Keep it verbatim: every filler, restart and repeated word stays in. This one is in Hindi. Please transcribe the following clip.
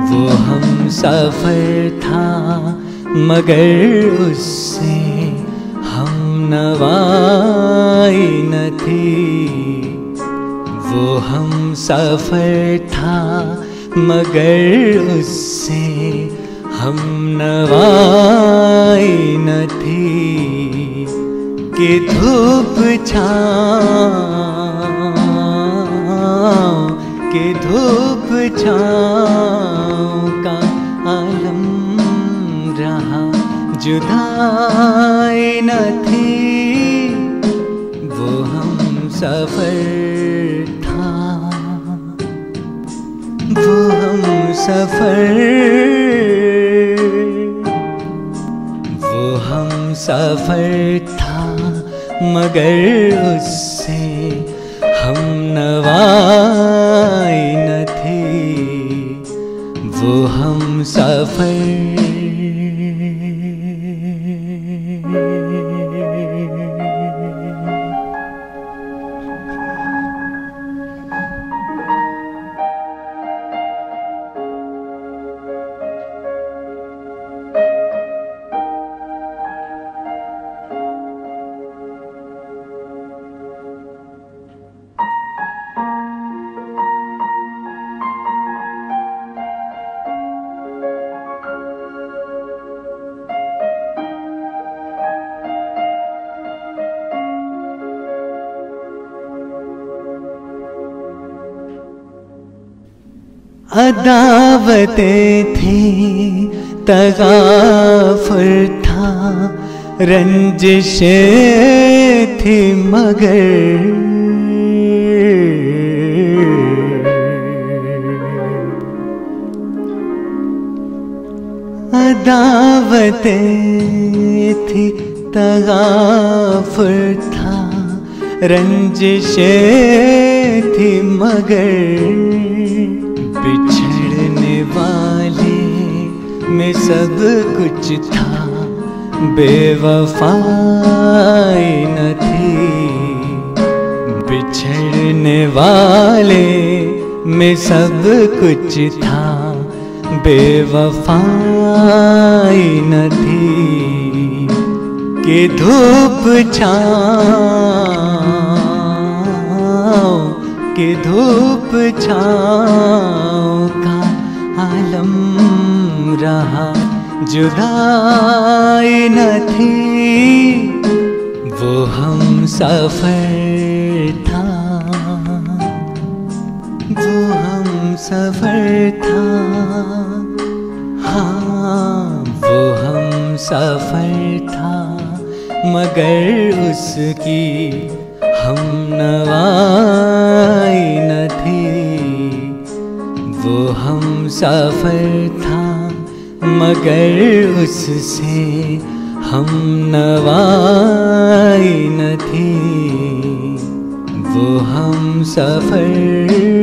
वो हम सफर था मगर उससे हम नवाई न थी। वो हम सफर था मगर उससे हम नवाई न थी। कि धूप छाँव कि धूप छाँव का आलम रहा, जुदाई न थी। वो हम सफर था, वो हम सफर, वो हम सफर था मगर उससे हम नवाई न थे। वो हम सफर। अदावतें थी, तगाफुर था, रंजिशें थी मगर अदावतें थी, तगाफुर था, रंजिशें थी मगर बिछड़ने वाले में सब कुछ था, बेवफाई न थी। बिछड़ने वाले में सब कुछ था, बेवफाई न थी। कि धूप छाँव कि धूप छाँव का आलम रहा, जुदाई न थी। वो हम सफर था, वो हम सफर था। हाँ, वो हम सफर था मगर उसकी हम नवाई न थे। वो हम सफर था मगर उससे हम नवाई न थे। वो हम सफर।